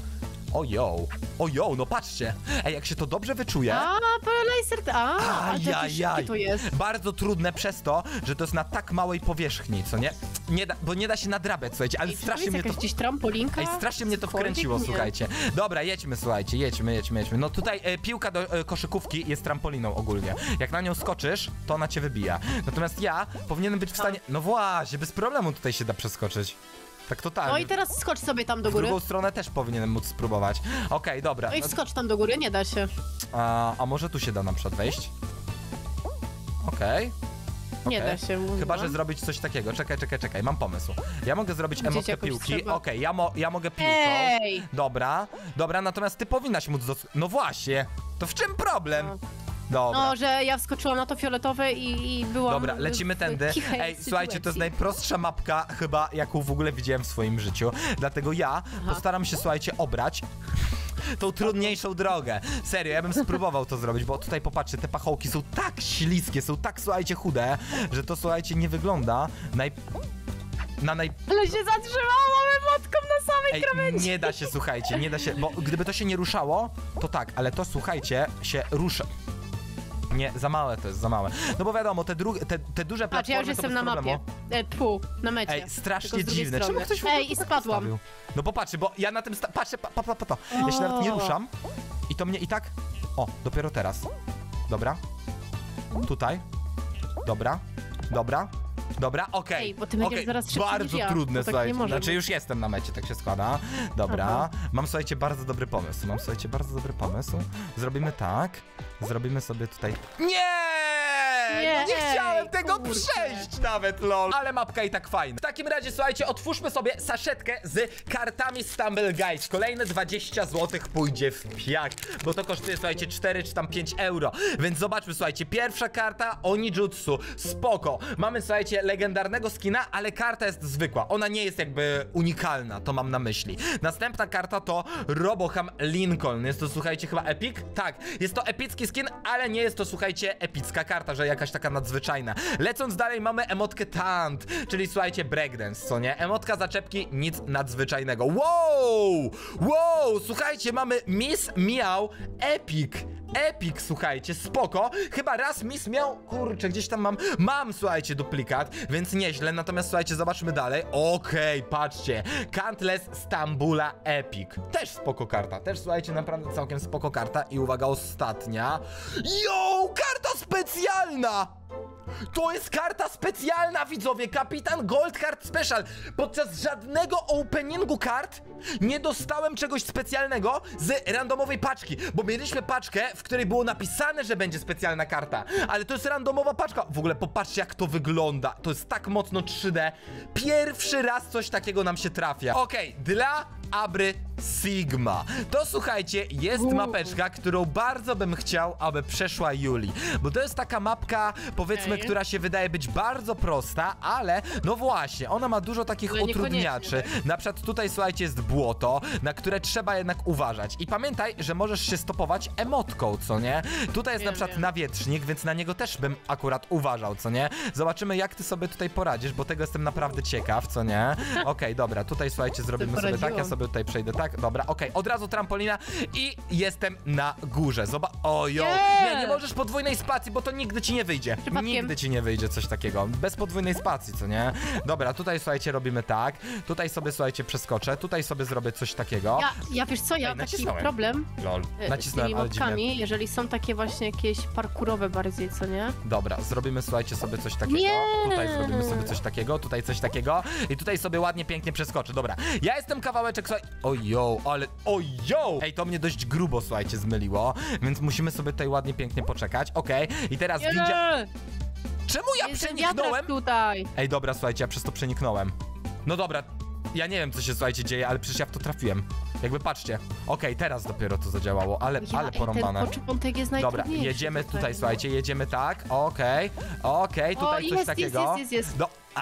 Ojo, no patrzcie. Ej, jak się to dobrze wyczuje... laser... Ajajaj. To jest. Bardzo trudne przez to, że to jest na tak małej powierzchni, co nie? Bo nie da się nadrabiać, słuchajcie, ale strasznie mnie to... gdzieś trampolinka? Ej, strasznie mnie to wkręciło, słuchajcie. Dobra, jedźmy, słuchajcie, jedźmy. No tutaj piłka do koszykówki jest trampoliną ogólnie. Jak na nią skoczysz, to ona cię wybija. Natomiast ja powinienem być w stanie... No właśnie, bez problemu tutaj się da przeskoczyć. Tak totalnie. No i teraz skocz sobie tam do góry. W drugą stronę też powinienem móc spróbować. Okej, dobra. No i skocz tam do góry, nie da się. A może tu się da na przykład wejść? Okej. Nie da się, mówiłam. Chyba, że zrobić coś takiego. Czekaj, mam pomysł. Ja mogę zrobić emotkę piłki. Okej, ja mogę piłką. Ej! Dobra, natomiast ty powinnaś móc No właśnie, to w czym problem? Dobra. No, że ja wskoczyłam na to fioletowe i byłam... Dobra, lecimy tędy. Ej, słuchajcie, to jest najprostsza mapka chyba, jaką w ogóle widziałem w swoim życiu. Dlatego ja postaram się, słuchajcie, obrać tą trudniejszą drogę. Serio, ja bym spróbował to zrobić, bo tutaj popatrzcie, te pachołki są tak śliskie, są tak, słuchajcie, chude, że to, słuchajcie, nie wygląda Ale się zatrzymałam emotką na samej krawędzi. Nie da się, słuchajcie, nie da się, bo gdyby to się nie ruszało, to tak, ale to, słuchajcie, się rusza. Nie, za małe to jest, za małe. No bo wiadomo, te duże platformy. Patrz, ja już jestem na mapie. Na mecie. Ej, strasznie dziwne. Czemu ktoś w Ej, i spadłam. postawił? No popatrzcie, bo ja na tym patrzę, to. Ja się nawet nie ruszam i to mnie i tak... O, dopiero teraz. Dobra. Tutaj. Dobra, okej. Ej, bo ty będziesz zaraz szybciej Bardzo niż ja. trudne, To tak słuchajcie. nie może Znaczy być. już jestem na mecie, tak się składa. Dobra. Aha. Mam, słuchajcie, bardzo dobry pomysł. Zrobimy tak. Zrobimy sobie tutaj... Nie chciałem tego przejść nawet, lol. Ale mapka i tak fajna. W takim razie, słuchajcie, otwórzmy sobie saszetkę z kartami Stumble Guys. Kolejne 20 zł pójdzie w piach, bo to kosztuje, słuchajcie, 4 czy tam 5 euro. Więc zobaczmy, słuchajcie, pierwsza karta Onijutsu. Spoko. Mamy, słuchajcie, legendarnego skina, ale karta jest zwykła. Ona nie jest jakby unikalna, to mam na myśli. Następna karta to Roboham Lincoln. Jest to, słuchajcie, chyba epic? Tak, jest to epicki skin, ale nie jest to, słuchajcie, epicka karta, że jakaś taka nadzwyczajna. Lecąc dalej mamy emotkę Tant, czyli, słuchajcie, breakdance, co nie? Emotka zaczepki, nic nadzwyczajnego. Wow, słuchajcie, mamy Miss Miau Epic, słuchajcie, spoko. Chyba raz Miss Miau, kurczę, gdzieś tam mam, słuchajcie, duplikat, więc nieźle. Natomiast, słuchajcie, zobaczmy dalej. Okej, patrzcie, Countless Stambula Epic. Też spoko karta, też, słuchajcie, naprawdę całkiem spoko karta. I uwaga, ostatnia. Karta specjalna! To jest karta specjalna, widzowie! Kapitan Gold Card Special! Podczas żadnego openingu kart nie dostałem czegoś specjalnego z randomowej paczki, bo mieliśmy paczkę, w której było napisane, że będzie specjalna karta, ale to jest randomowa paczka. W ogóle popatrzcie, jak to wygląda. To jest tak mocno 3D. Pierwszy raz coś takiego nam się trafia. Okej, dla Abry Sigma. To, słuchajcie, jest mapeczka, którą bardzo bym chciał, aby przeszła Juli, bo to jest taka mapka, powiedzmy, która się wydaje być bardzo prosta, ale no właśnie, ona ma dużo takich utrudniaczy. Na przykład tutaj, słuchajcie, jest błoto, na które trzeba jednak uważać. I pamiętaj, że możesz się stopować emotką, co nie? Tutaj jest na przykład nawietrznik, więc na niego też bym akurat uważał, co nie? Zobaczymy, jak ty sobie tutaj poradzisz, bo tego jestem naprawdę ciekaw, co nie? Okej, dobra, tutaj, słuchajcie, zrobimy sobie tak, ja sobie tutaj przejdę tak, dobra, okej, od razu trampolina i jestem na górze. Nie możesz podwójnej spacji, bo to nigdy ci nie wyjdzie. Nigdy ci nie wyjdzie coś takiego. Bez podwójnej spacji, co nie? Dobra, tutaj, słuchajcie, robimy tak. Tutaj sobie, słuchajcie, przeskoczę. Tutaj sobie zrobię coś takiego. Ja wiesz co, ja mam taki problem z tymi mapkami, jeżeli są takie właśnie jakieś parkurowe bardziej, co nie? Dobra, zrobimy, słuchajcie, sobie coś takiego. Tutaj zrobimy sobie coś takiego, tutaj coś takiego i tutaj sobie ładnie, pięknie przeskoczę. Dobra, ja jestem kawałeczek, słuchaj... Ej, to mnie dość grubo, słuchajcie, zmyliło, więc musimy sobie tutaj ładnie, pięknie poczekać. Okej, i teraz widzę... Czemu ja przeniknąłem? Tutaj. Ej, dobra, słuchajcie, ja przez to przeniknąłem. No dobra, ja nie wiem, co się, słuchajcie, dzieje, ale przecież ja w to trafiłem. Jakby patrzcie. Okej, teraz dopiero to zadziałało, ale porąbane. Ten początek jest dobra, jedziemy tutaj, słuchajcie, jedziemy tak. Okej, tutaj coś takiego. Jest.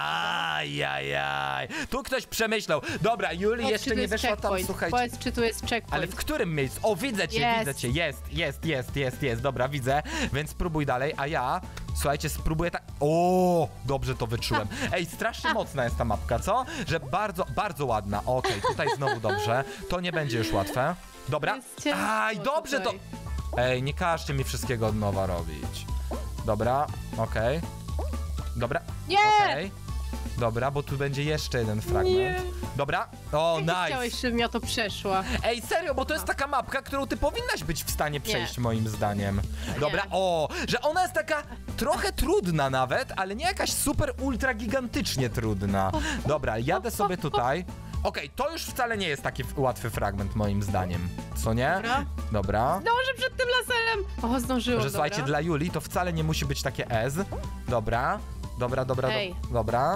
Ajajaj. Tu ktoś przemyślał. Dobra, Juli jeszcze nie weszła tam, słuchajcie. Powiedz, czy tu jest checkpoint. Ale w którym miejscu? O, widzę cię, widzę cię. Jest. Dobra, widzę. Więc spróbuj dalej, a ja, słuchajcie, spróbuję tak... O, dobrze to wyczułem. Ej, strasznie mocna jest ta mapka, co? Że bardzo ładna. Okej, tutaj znowu dobrze. To nie będzie już łatwe. Dobra. Aj, dobrze to... Ej, nie każcie mi wszystkiego od nowa robić. Dobra, okej. Dobra. Nie! Okej. Dobra, bo tu będzie jeszcze jeden fragment. Nie. Dobra. O, nice. Chciałeś, żebym ja to przeszła. Ej, serio, bo to jest taka mapka, którą ty powinnaś być w stanie przejść, moim zdaniem. Dobra, że ona jest taka trochę trudna nawet, ale nie jakaś super ultra gigantycznie trudna. Dobra, jadę sobie tutaj. Okej, to już wcale nie jest taki łatwy fragment, moim zdaniem. Co nie? Dobra. Zdążę przed tym laserem! O, zdążyłam, że słuchajcie, dla Juli to wcale nie musi być takie S. Dobra. Dobra.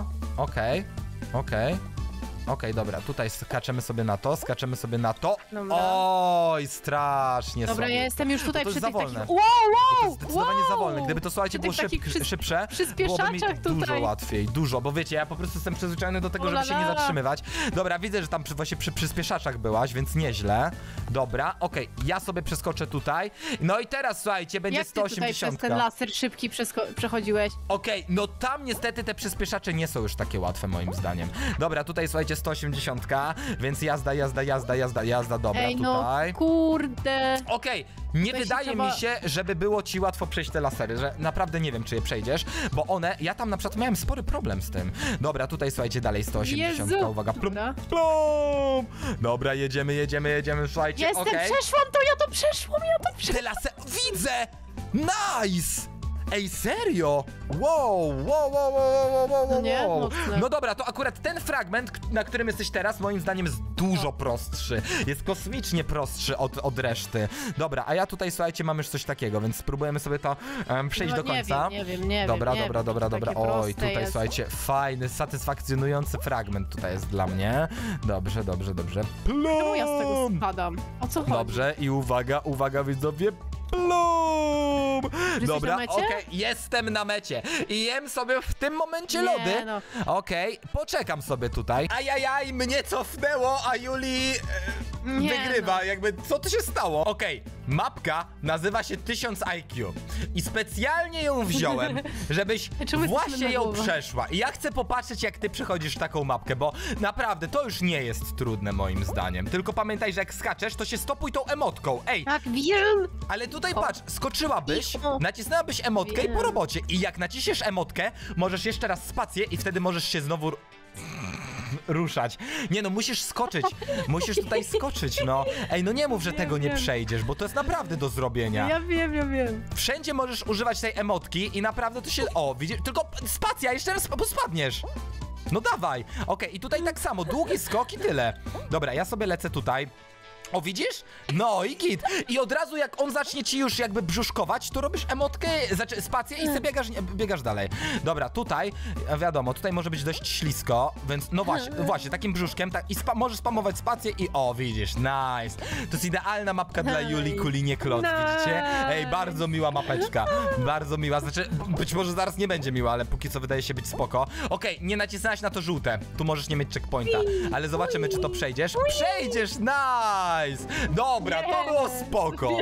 Okej, dobra, tutaj skaczemy sobie na to. Dobra. Oj, strasznie. Dobra, ja jestem już tutaj przy tych takich... Wow! Wow! zdecydowanie za wolny. Wow! Gdyby to, słuchajcie, było szybsze, byłoby mi przyspieszaczach dużo tutaj. łatwiej. Dużo, bo wiecie, ja po prostu jestem przyzwyczajony do tego, żeby się nie zatrzymywać. Dobra, widzę, że tam właśnie przy przyspieszaczach byłaś, więc nieźle. Dobra, okej, ja sobie przeskoczę tutaj. No i teraz, słuchajcie, będzie Jak ty tutaj 180. przez ten laser szybki przechodziłeś? Okej, no tam niestety te przyspieszacze nie są już takie łatwe moim zdaniem. Dobra, tutaj słuchajcie 180, więc jazda, dobra, Ej, no tutaj. kurde. Okej, nie To się wydaje trzeba- mi się, żeby było ci łatwo przejść te lasery, że naprawdę nie wiem, czy je przejdziesz, bo one, ja tam na przykład miałem spory problem z tym. Dobra, tutaj słuchajcie, dalej 180, Jezu. uwaga, plum, Dobra. plum. Dobra, jedziemy, słuchajcie, Jestem, okej. przeszłam to, ja to przeszłam. Te lasery, widzę! Nice! Ej, serio? Wow. No nie? Mocne. No dobra, to akurat ten fragment, na którym jesteś teraz, moim zdaniem jest dużo prostszy. Jest kosmicznie prostszy od reszty. Dobra, a ja tutaj, słuchajcie, mam już coś takiego, więc spróbujemy sobie to przejść No, do końca. Nie wiem. Dobra. Takie Oj, proste tutaj, jest. słuchajcie, fajny, satysfakcjonujący fragment tutaj jest dla mnie. Dobrze. Plum! Czemu ja z tego spadam? O co chodzi? Dobrze, i uwaga widzowie. Plum! Jesteś Dobra, na mecie? okej, jestem na mecie i jem sobie w tym momencie Nie, lody. no. Okej, poczekam sobie tutaj. Ajajaj, mnie cofnęło, a Juli Nie, wygrywa. no. Jakby, co tu się stało? Okej, mapka nazywa się 1000 IQ i specjalnie ją wziąłem, żebyś Czemu jesteśmy właśnie na ją głowę? przeszła. I ja chcę popatrzeć, jak ty przechodzisz taką mapkę, bo naprawdę to już nie jest trudne moim zdaniem. Tylko pamiętaj, że jak skaczesz, to się stopuj tą emotką. Ej, Tak, wiem! ale tutaj O. patrz, skoczyłabyś, O. nacisnęłabyś emotkę i po Wiem. robocie. I jak naciśniesz emotkę, możesz jeszcze raz spację i wtedy możesz się znowu ruszać. Nie no, musisz skoczyć. Musisz tutaj skoczyć, no. Ej, no nie mów, że tego nie wiem. przejdziesz, bo to jest naprawdę do zrobienia. Ja wiem. Wszędzie możesz używać tej emotki i naprawdę to się... O, widzisz? Tylko spacja, jeszcze raz, bo spadniesz. No dawaj. Okej, i tutaj tak samo, długi skok i tyle. Dobra, ja sobie lecę tutaj. O, widzisz? No i git. I od razu jak on zacznie ci już jakby brzuszkować, to robisz emotkę, spację i sobie biegasz dalej. Dobra, tutaj, wiadomo, tutaj może być dość ślisko, więc no właśnie, takim brzuszkiem, tak, i możesz spamować spację i o, widzisz, nice. To jest idealna mapka dla Julii Kulinie-Klot, widzicie? Ej, bardzo miła mapeczka, bardzo miła, znaczy, być może zaraz nie będzie miła, ale póki co wydaje się być spoko. Okej, nie nacisnąłeś na to żółte, tu możesz nie mieć checkpointa, ale zobaczymy, czy to przejdziesz. Przejdziesz, nice! Dobra, to było spoko.